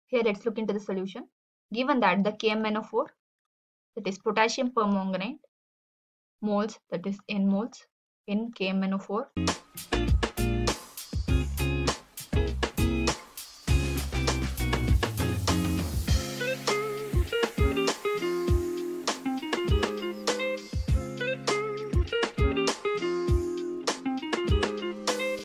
Here let's look into the solution. Given that the KMnO4, that is potassium permanganate, moles, that is N moles in KMnO4,